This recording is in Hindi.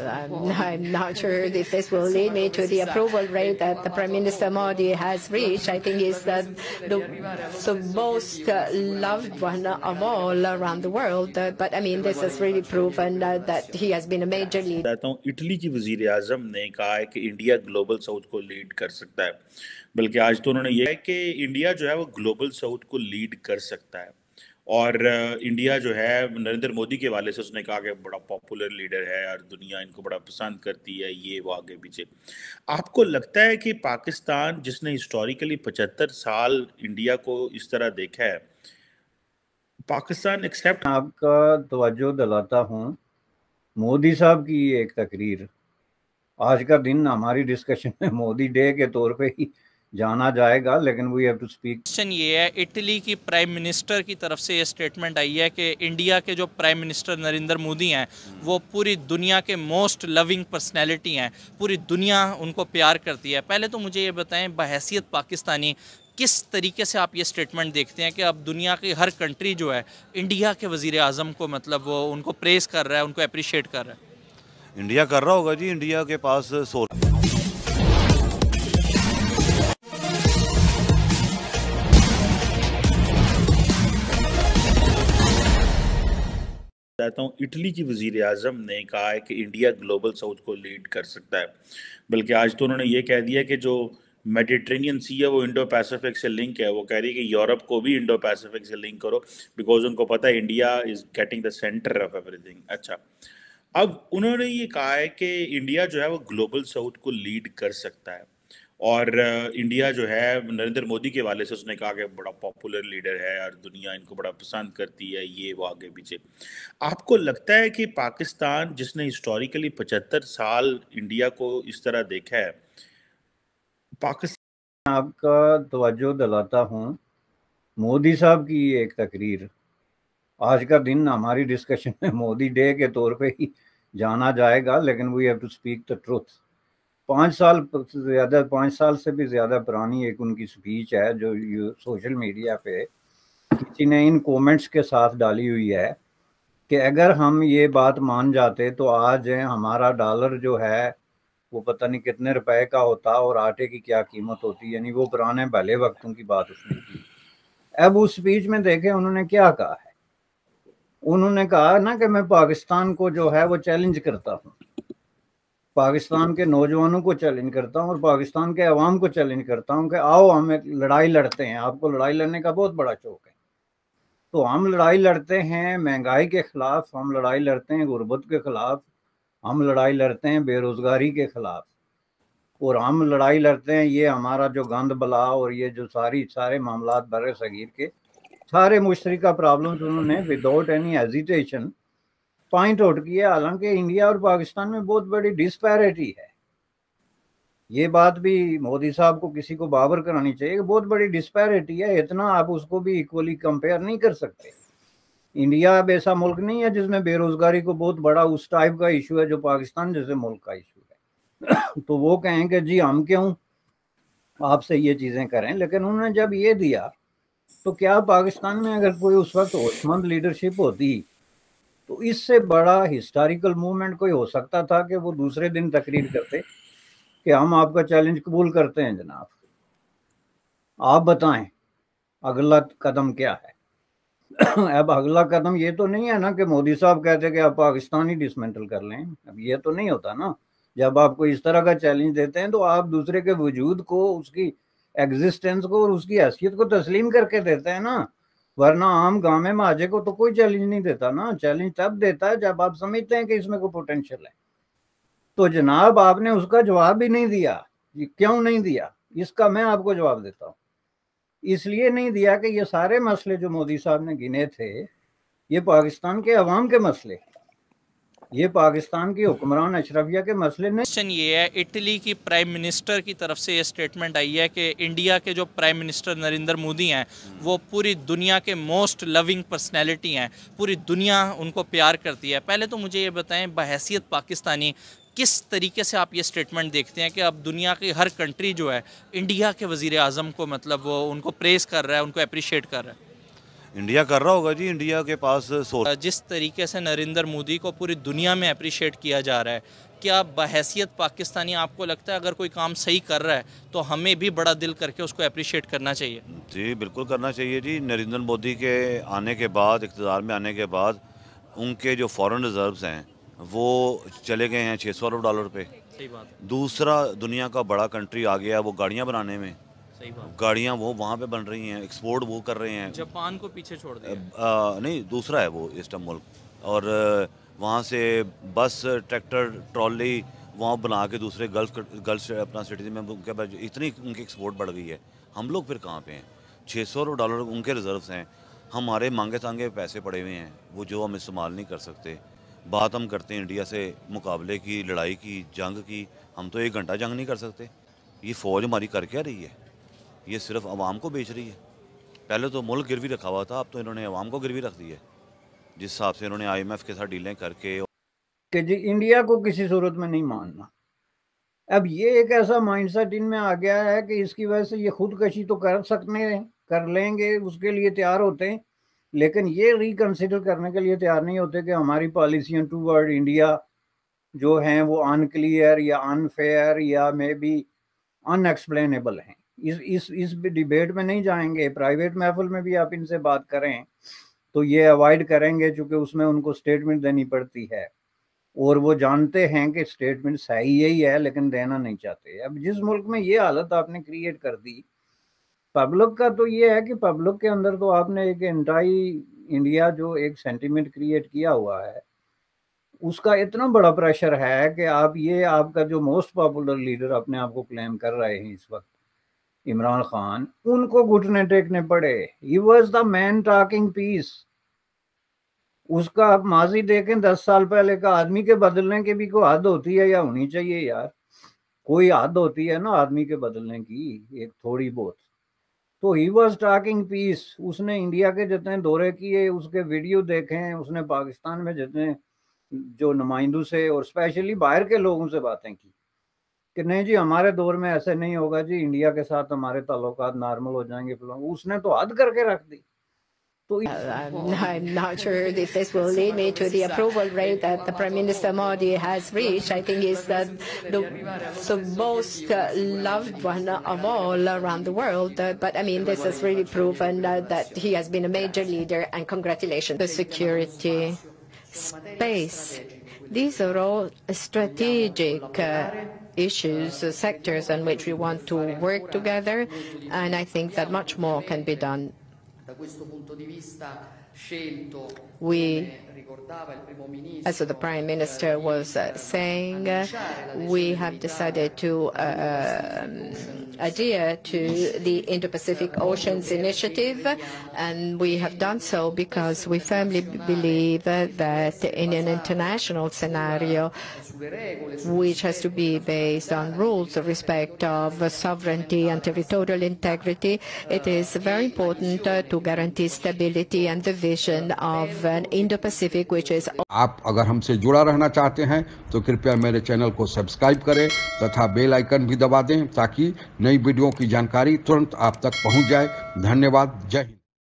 I'm not sure if this will lead me to the approval rate that the Prime Minister Modi has reached. I think he's the most loved one of all around the world. But I mean, this has really proven that he has been a major leader. बताता हूँ, इटली की वजीर आजम ने कहा है कि इंडिया ग्लोबल साउथ को लीड कर सकता है। बल्कि आज तो उन्होंने ये है कि इंडिया जो है वो ग्लोबल साउथ को लीड कर सकता है। और इंडिया जो है नरेंद्र मोदी के हवाले से उसने कहा कि बड़ा पॉपुलर लीडर है और दुनिया इनको बड़ा पसंद करती है, ये वो आगे पीछे। आपको लगता है कि पाकिस्तान जिसने हिस्टोरिकली 75 साल इंडिया को इस तरह देखा है, पाकिस्तान एक्सेप्ट। आपका तवज्जो दिलाता हूँ मोदी साहब की एक तकरीर, आज का दिन हमारी डिस्कशन में मोदी डे के तौर पे ही जाना जाएगा, लेकिन we have to speak. Question ये है, इटली की प्राइम मिनिस्टर की तरफ से ये स्टेटमेंट आई है कि इंडिया के जो प्राइम मिनिस्टर नरेंद्र मोदी हैं वो पूरी दुनिया के मोस्ट लविंग पर्सनैलिटी हैं, पूरी दुनिया उनको प्यार करती है। पहले तो मुझे ये बताएं, बहैसियत पाकिस्तानी किस तरीके से आप ये स्टेटमेंट देखते हैं कि अब दुनिया की हर कंट्री जो है इंडिया के वज़ीर आज़म को मतलब वो उनको प्रेज़ कर रहा है, उनको अप्रिशिएट कर रहा है? इंडिया कर रहा होगा जी, इंडिया के पास बताता हूँ, इटली की वजीर आजम ने कहा है कि इंडिया ग्लोबल साउथ को लीड कर सकता है। बल्कि आज तो उन्होंने ये कह दिया कि जो मेडिटेरेनियन सी है वो इंडो पैसिफिक से लिंक है। वो कह रही है कि यूरोप को भी इंडो पैसिफिक से लिंक करो, बिकॉज उनको पता है India is getting the centre of everything. अच्छा, अब उन्होंने ये कहा है कि इंडिया जो है वो ग्लोबल साउथ को लीड कर सकता है। और इंडिया जो है नरेंद्र मोदी के हवाले से उसने कहा कि बड़ा पॉपुलर लीडर है और दुनिया इनको बड़ा पसंद करती है, ये वो आगे पीछे। आपको लगता है कि पाकिस्तान जिसने हिस्टोरिकली 75 साल इंडिया को इस तरह देखा है, पाकिस्तान। आपका तवज्जो दिलाता हूँ मोदी साहब की एक तकरीर, आज का दिन हमारी डिस्कशन में मोदी डे के तौर पे ही जाना जाएगा, लेकिन we have to speak the truth. 5 साल से भी ज़्यादा पुरानी एक उनकी स्पीच है जो सोशल मीडिया पे किसी ने इन कमेंट्स के साथ डाली हुई है कि अगर हम ये बात मान जाते तो आज हमारा डॉलर जो है वो पता नहीं कितने रुपए का होता और आटे की क्या कीमत होती। यानी वो पुराने भले वक्तों की बात उसने की। अब उस स्पीच में देखें उन्होंने क्या कहा है। उन्होंने कहा ना कि मैं पाकिस्तान को जो है वो चैलेंज करता हूँ, पाकिस्तान के नौजवानों को चैलेंज करता हूँ और पाकिस्तान के अवाम को चैलेंज करता हूँ कि आओ हम एक लड़ाई लड़ते हैं। आपको लड़ाई लड़ने का बहुत बड़ा शौक है, तो हम लड़ाई लड़ते हैं महंगाई के खिलाफ, हम लड़ाई लड़ते हैं गुर्बत के खिलाफ, हम लड़ाई लड़ते हैं बेरोजगारी के खिलाफ, और हम लड़ाई लड़ते हैं ये हमारा जो गंद बला और ये जो सारे मामलात बरे सगीर के सारे मुश्तरका प्रॉब्लम्स उन्होंने without any hesitation point out किया। हालांकि इंडिया और पाकिस्तान में बहुत बड़ी डिस्पैरिटी है, ये बात भी मोदी साहब को किसी को बाबर करानी चाहिए कि बहुत बड़ी डिस्पैरिटी है। इतना आप उसको भी इक्वली कंपेयर नहीं कर सकते। इंडिया अब ऐसा मुल्क नहीं है जिसमें बेरोजगारी को बहुत बड़ा उस टाइप का इशू है जो पाकिस्तान जैसे मुल्क का इशू है। तो वो कहें कि जी हम क्यों आपसे ये चीज़ें करें, लेकिन उन्होंने जब ये दिया तो क्या पाकिस्तान में अगर कोई उस वक्त होशमंद लीडरशिप होती तो इससे बड़ा हिस्टोरिकल मूवमेंट कोई हो सकता था कि वो दूसरे दिन तकरीर करते कि हम आपका चैलेंज कबूल करते हैं जनाब, आप बताएं अगला कदम क्या है। अब अगला कदम ये तो नहीं है ना कि मोदी साहब कहते कि आप पाकिस्तान ही डिसमेंटल कर लें। अब ये तो नहीं होता ना। जब आपको इस तरह का चैलेंज देते हैं तो आप दूसरे के वजूद को, उसकी एग्जिस्टेंस को और उसकी हैसियत को तस्लीम करके देते हैं ना। वरना आम गामे महाजे को तो कोई चैलेंज नहीं देता ना। चैलेंज तब देता है जब आप समझते हैं कि इसमें कोई पोटेंशियल है। तो जनाब आपने उसका जवाब ही नहीं दिया। क्यों नहीं दिया, इसका मैं आपको जवाब देता हूँ। इसलिए नहीं दिया कि ये सारे मसले जो मोदी साहब ने गिने थे ये पाकिस्तान के अवाम के मसले, ये पाकिस्तान की हुक्मरान अशरफिया के मसले नहीं। क्वेश्चन ये है, इटली की प्राइम मिनिस्टर की तरफ से ये स्टेटमेंट आई है कि इंडिया के जो प्राइम मिनिस्टर नरेंद्र मोदी हैं वो पूरी दुनिया के मोस्ट लविंग पर्सनैलिटी हैं, पूरी दुनिया उनको प्यार करती है। पहले तो मुझे ये बताएं, बहैसियत पाकिस्तानी किस तरीके से आप ये स्टेटमेंट देखते हैं कि अब दुनिया की हर कंट्री जो है इंडिया के वज़ीर आज़म को मतलब वो उनको प्रेज़ कर रहा है, उनको अप्रिशिएट कर रहा है? इंडिया कर रहा होगा जी, इंडिया के पास जिस तरीके से नरेंद्र मोदी को पूरी दुनिया में अप्रिशिएट किया जा रहा है, क्या बहैसियत पाकिस्तानी आपको लगता है अगर कोई काम सही कर रहा है तो हमें भी बड़ा दिल करके उसको अप्रिशिएट करना चाहिए? जी बिल्कुल करना चाहिए जी। नरेंद्र मोदी के आने के बाद, इक़्तिदार में आने के बाद, उनके जो फॉरेन रिजर्व्स हैं वो चले गए हैं 600 अरब डॉलर पे। सही बात है। दूसरा दुनिया का बड़ा कंट्री आ गया वो गाड़ियाँ बनाने में। सही बात। गाड़ियाँ वो वहाँ पे बन रही हैं, एक्सपोर्ट वो कर रहे हैं। जापान को पीछे छोड़ दिया। नहीं, दूसरा है वो ईस्टर्न मुल्क। और वहाँ से बस, ट्रैक्टर, ट्रॉली वहाँ बना के दूसरे गल्फ अपना सिटीज में उनके पास इतनी उनकी एक्सपोर्ट बढ़ गई है। हम लोग फिर कहाँ पे हैं? 600 डॉलर उनके रिजर्व्स हैं, हमारे मांगे तांगे पैसे पड़े हुए हैं वो जो हम इस्तेमाल नहीं कर सकते। बात हम करते हैं इंडिया से मुकाबले की, लड़ाई की, जंग की, हम तो 1 घंटा जंग नहीं कर सकते। ये फ़ौज हमारी कर क्या रही है? ये सिर्फ आवाम को बेच रही है। पहले तो मुल्क गिरवी रखा हुआ था, अब तो इन्होंने आवाम को गिरवी रख दी है, जिस हिसाब से इन्होंने IMF के साथ डीलें करके। कि जी इंडिया को किसी सूरत में नहीं मानना। अब ये एक ऐसा माइंडसेट इनमें आ गया है कि इसकी वजह से ये खुदकशी तो कर लेंगे, उसके लिए तैयार होते हैं, लेकिन ये रिकंसिडर करने के लिए तैयार नहीं होते कि हमारी पॉलिसियां टूवर्ड इंडिया जो हैं वो अनक्लियर या अनफेयर या मे बी अनएक्सप्लेनेबल हैं। इस डिबेट में नहीं जाएंगे। प्राइवेट महफिल में भी आप इनसे बात करें तो ये अवॉइड करेंगे, चूँकि उसमें उनको स्टेटमेंट देनी पड़ती है और वो जानते हैं कि स्टेटमेंट सही यही है लेकिन देना नहीं चाहते। अब जिस मुल्क में ये हालत आपने क्रिएट कर दी पब्लिक का, तो ये है कि पब्लिक के अंदर तो आपने एक एंटाई इंडिया जो एक सेंटीमेंट क्रिएट किया हुआ है, उसका इतना बड़ा प्रेशर है कि आपका जो मोस्ट पॉपुलर लीडर अपने आप को क्लेम कर रहे हैं इस वक्त, इमरान खान, उनको घुटने टेकने पड़े। He was the man talking peace. उसका आप माजी देखें 10 साल पहले का, आदमी के बदलने की भी कोई हद होती है या होनी चाहिए यार? कोई हद होती है ना आदमी के बदलने की, एक थोड़ी बहुत। तो ही वॉज टॉकिंग पीस। उसने इंडिया के जितने दौरे किए, उसके वीडियो देखे हैं, उसने पाकिस्तान में जितने जो नुमाइंदों से और स्पेशली बाहर के लोगों से बातें की कि नहीं जी हमारे दौर में ऐसे नहीं होगा जी, इंडिया के साथ हमारे ताल्लुकात नॉर्मल हो जाएंगे। उसने तो हद करके रख दी। I'm not sure if this will lead me to the approval rate that the Prime Minister Modi has reached. I think is the most loved one of all around the world. But I mean, this has really proven that he has been a major leader, and congratulations. The security, space, these are all strategic issues, sectors in which we want to work together, and I think that much more can be done. We, as the Prime Minister was saying, we have decided to adhere to the Indo-Pacific Oceans Initiative, and we have done so because we firmly believe that in an international scenario, which has to be based on rules of respect of sovereignty and territorial integrity, it is very important to guarantee stability and the vision of an Indo-Pacific which is... आप अगर हमसे जुड़ा रहना चाहते हैं तो कृपया मेरे चैनल को सब्सक्राइब करें तथा बेल आइकन भी दबा दें ताकि नई वीडियो की जानकारी तुरंत आप तक पहुंच जाए। धन्यवाद। जय हिंद।